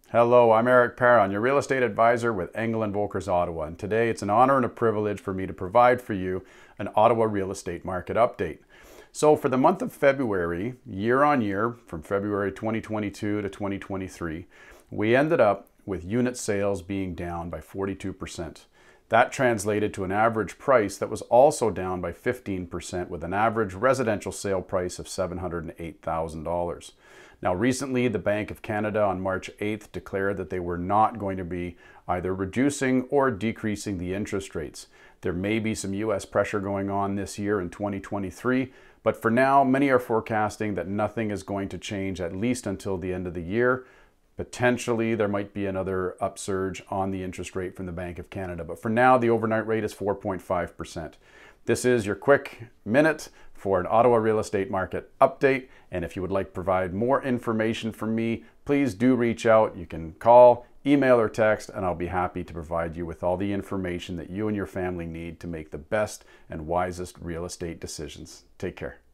Hello, I'm Eric Perron, your real estate advisor with Engel & Volkers Ottawa, and today it's an honor and a privilege for me to provide for you an Ottawa real estate market update. So for the month of February, year on year, from February 2022 to 2023, we ended up with unit sales being down by 42%. That translated to an average price that was also down by 15%, with an average residential sale price of $708,000. Now, recently, the Bank of Canada on March 8th declared that they were not going to be either reducing or decreasing the interest rates. There may be some US pressure going on this year in 2023, but for now, many are forecasting that nothing is going to change at least until the end of the year. Potentially, there might be another upsurge on the interest rate from the Bank of Canada, but for now, the overnight rate is 4.5%. This is your quick minute for an Ottawa real estate market update. And if you would like to provide more information from me, please do reach out. You can call, email, or text, and I'll be happy to provide you with all the information that you and your family need to make the best and wisest real estate decisions. Take care.